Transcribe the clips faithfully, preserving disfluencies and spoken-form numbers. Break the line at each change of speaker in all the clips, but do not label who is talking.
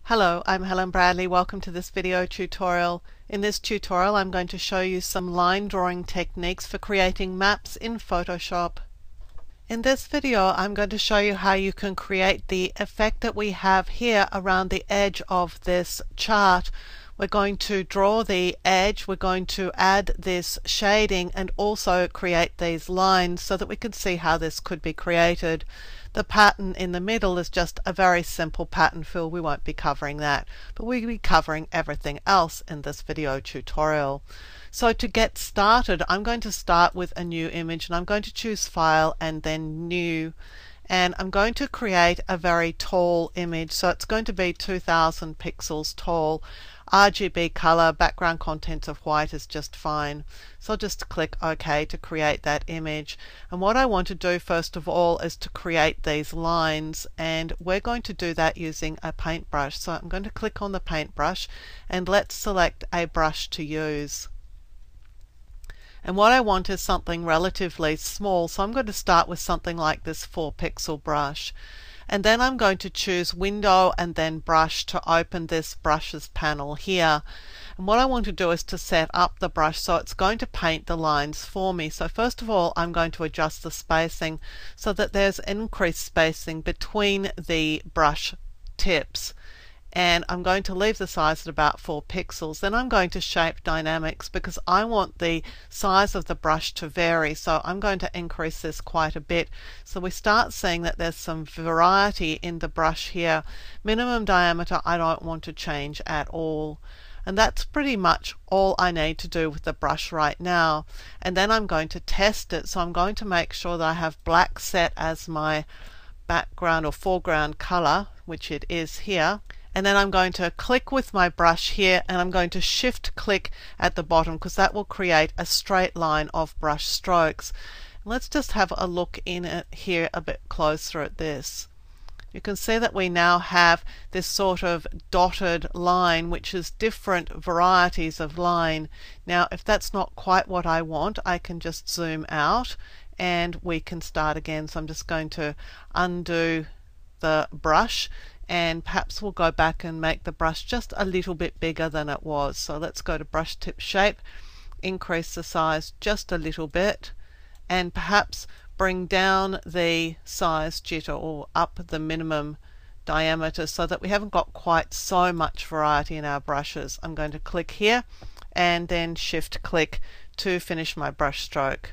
Hello, I'm Helen Bradley. Welcome to this video tutorial. In this tutorial I'm going to show you some line drawing techniques for creating maps in Photoshop. In this video I'm going to show you how you can create the effect that we have here around the edge of this chart. We're going to draw the edge, we're going to add this shading and also create these lines so that we can see how this could be created. The pattern in the middle is just a very simple pattern fill. We won't be covering that, but we'll be covering everything else in this video tutorial. So to get started, I'm going to start with a new image and I'm going to choose File and then New. And I'm going to create a very tall image, so it's going to be two thousand pixels tall. R G B color, background contents of white is just fine. So I'll just click OK to create that image. And what I want to do first of all is to create these lines, and we're going to do that using a paintbrush. So I'm going to click on the paintbrush and let's select a brush to use. And what I want is something relatively small, so I'm going to start with something like this four pixel brush. And then I'm going to choose Window and then Brush to open this brushes panel here. And what I want to do is to set up the brush so it's going to paint the lines for me. So first of all I'm going to adjust the spacing so that there's increased spacing between the brush tips. And I'm going to leave the size at about four pixels. Then I'm going to shape dynamics because I want the size of the brush to vary, so I'm going to increase this quite a bit. So we start seeing that there's some variety in the brush here. Minimum diameter I don't want to change at all. And that's pretty much all I need to do with the brush right now. And then I'm going to test it, so I'm going to make sure that I have black set as my background or foreground color, which it is here. And then I'm going to click with my brush here and I'm going to shift click at the bottom because that will create a straight line of brush strokes. Let's just have a look in it here a bit closer at this. You can see that we now have this sort of dotted line, which is different varieties of line. Now if that's not quite what I want, I can just zoom out and we can start again. So I'm just going to undo the brush, and perhaps we'll go back and make the brush just a little bit bigger than it was. So let's go to brush tip shape, increase the size just a little bit, and perhaps bring down the size jitter or up the minimum diameter so that we haven't got quite so much variety in our brushes. I'm going to click here and then shift click to finish my brush stroke.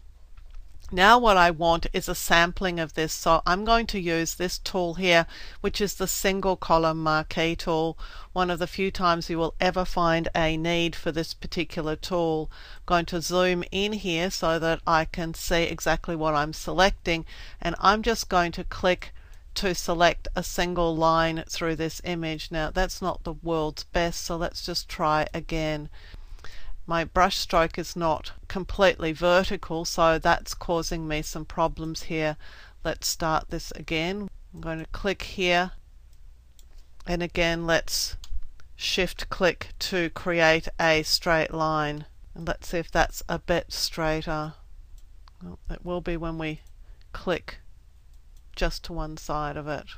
Now what I want is a sampling of this, so I'm going to use this tool here, which is the single column marquee tool, one of the few times you will ever find a need for this particular tool. I'm going to zoom in here so that I can see exactly what I'm selecting, and I'm just going to click to select a single line through this image. Now that's not the world's best, so let's just try again. My brush stroke is not completely vertical, so that's causing me some problems here. Let's start this again. I'm going to click here, and again let's shift click to create a straight line. And let's see if that's a bit straighter. Well, it will be when we click just to one side of it.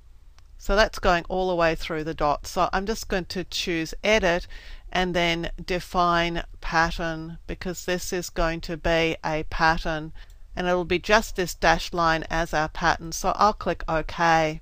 So that's going all the way through the dot. So I'm just going to choose Edit and then Define Pattern, because this is going to be a pattern and it'll be just this dashed line as our pattern. So I'll click OK.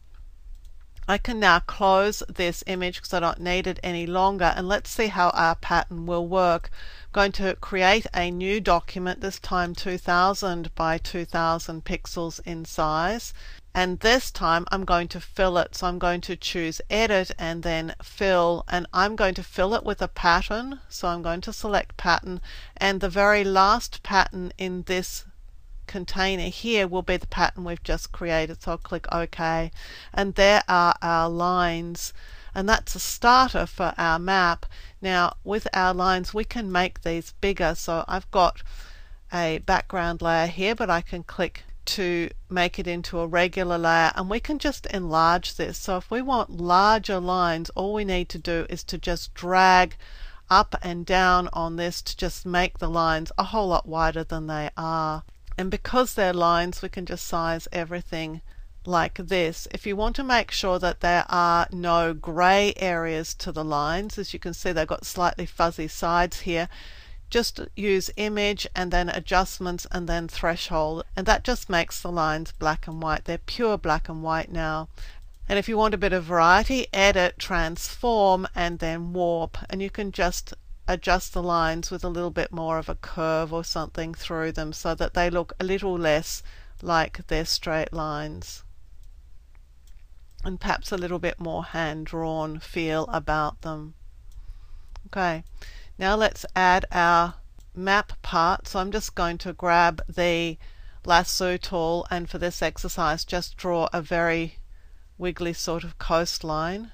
I can now close this image because I don't need it any longer, and let's see how our pattern will work. I'm going to create a new document, this time two thousand by two thousand pixels in size, and this time I'm going to fill it. So I'm going to choose Edit and then Fill, and I'm going to fill it with a pattern. So I'm going to select Pattern, and the very last pattern in this container here will be the pattern we've just created. So I'll click OK, and there are our lines, and that's a starter for our map. Now with our lines we can make these bigger, so I've got a background layer here, but I can click to make it into a regular layer and we can just enlarge this. So if we want larger lines, all we need to do is to just drag up and down on this to just make the lines a whole lot wider than they are. And because they're lines, we can just size everything like this. If you want to make sure that there are no gray areas to the lines, as you can see they've got slightly fuzzy sides here, just use image and then adjustments and then threshold, and that just makes the lines black and white. They're pure black and white now. And if you want a bit of variety, edit, transform, and then warp, and you can just adjust the lines with a little bit more of a curve or something through them so that they look a little less like they're straight lines, and perhaps a little bit more hand-drawn feel about them. Okay, now let's add our map part. So I'm just going to grab the lasso tool, and for this exercise just draw a very wiggly sort of coastline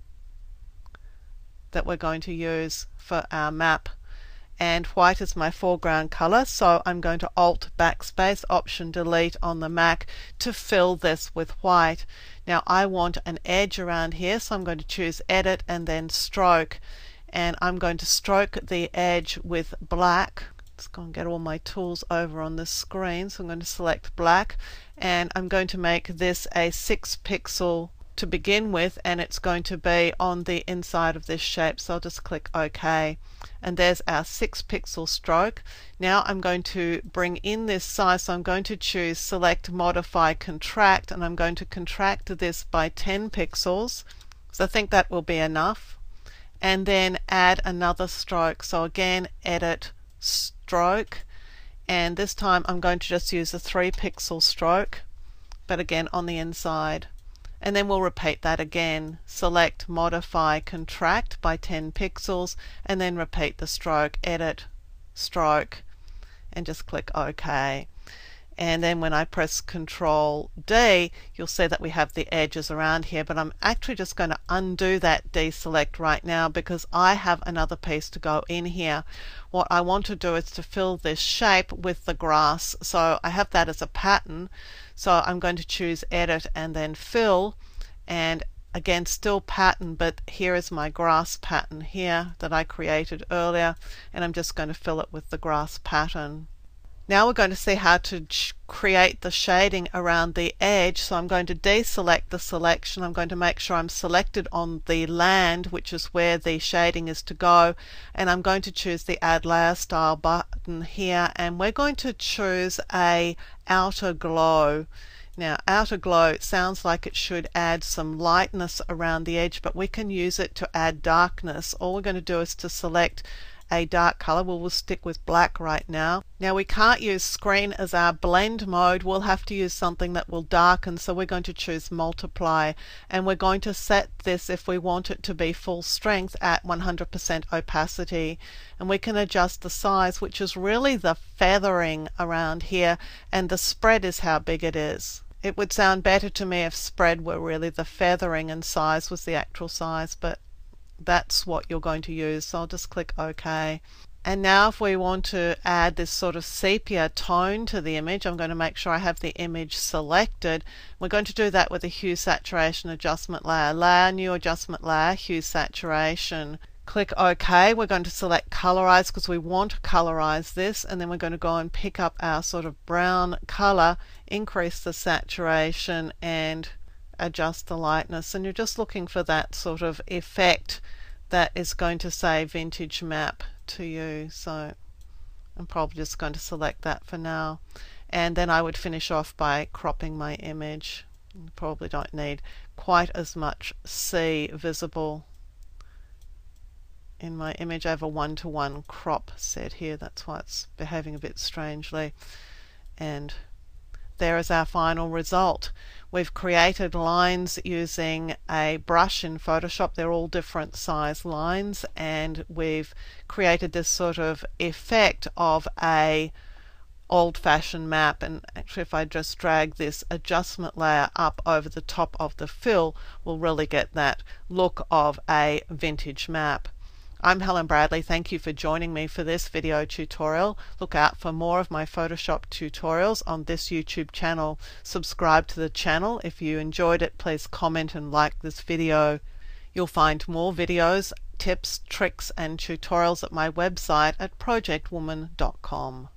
that we're going to use for our map. And white is my foreground color, so I'm going to Alt Backspace, Option Delete on the Mac to fill this with white. Now I want an edge around here, so I'm going to choose Edit and then Stroke, and I'm going to stroke the edge with black. Let's go and get all my tools over on the screen. So I'm going to select black, and I'm going to make this a six pixel to begin with, and it's going to be on the inside of this shape, so I'll just click OK, and there's our six pixel stroke. Now I'm going to bring in this size, so I'm going to choose Select, Modify, Contract, and I'm going to contract this by ten pixels, so I think that will be enough, and then add another stroke. So again, Edit, Stroke, and this time I'm going to just use a three pixel stroke, but again on the inside. And then we'll repeat that again. Select, Modify, Contract by ten pixels, and then repeat the stroke, Edit, Stroke, and just click OK. And then when I press Control D, you'll see that we have the edges around here, but I'm actually just going to undo that deselect right now because I have another piece to go in here. What I want to do is to fill this shape with the grass, so I have that as a pattern. So I'm going to choose Edit and then Fill, and again still pattern, but here is my grass pattern here that I created earlier, and I'm just going to fill it with the grass pattern. Now we're going to see how to create the shading around the edge. So I'm going to deselect the selection. I'm going to make sure I'm selected on the land, which is where the shading is to go, and I'm going to choose the Add Layer Style button here, and we're going to choose a outer glow. Now outer glow sounds like it should add some lightness around the edge, but we can use it to add darkness. All we're going to do is to select a dark color. Well, we'll stick with black right now. Now we can't use screen as our blend mode. We'll have to use something that will darken, so we're going to choose multiply, and we're going to set this, if we want it to be full strength, at one hundred percent opacity, and we can adjust the size, which is really the feathering around here, and the spread is how big it is. It would sound better to me if spread were really the feathering and size was the actual size, but that's what you're going to use, so I'll just click OK. And now if we want to add this sort of sepia tone to the image, I'm going to make sure I have the image selected. We're going to do that with a hue saturation adjustment layer. Layer, new adjustment layer, hue saturation. Click OK. We're going to select colorize because we want to colorize this, and then we're going to go and pick up our sort of brown color, increase the saturation, and adjust the lightness, and you're just looking for that sort of effect that is going to say vintage map to you. So I'm probably just going to select that for now, and then I would finish off by cropping my image. You probably don't need quite as much C visible in my image. I have a one-to-one crop set here, that's why it's behaving a bit strangely. And there is our final result. We've created lines using a brush in Photoshop. They're all different size lines, and we've created this sort of effect of a old-fashioned map. And actually, if I just drag this adjustment layer up over the top of the fill, we'll really get that look of a vintage map. I'm Helen Bradley. Thank you for joining me for this video tutorial. Look out for more of my Photoshop tutorials on this YouTube channel. Subscribe to the channel. If you enjoyed it, please comment and like this video. You'll find more videos, tips, tricks, and tutorials at my website at project woman dot com.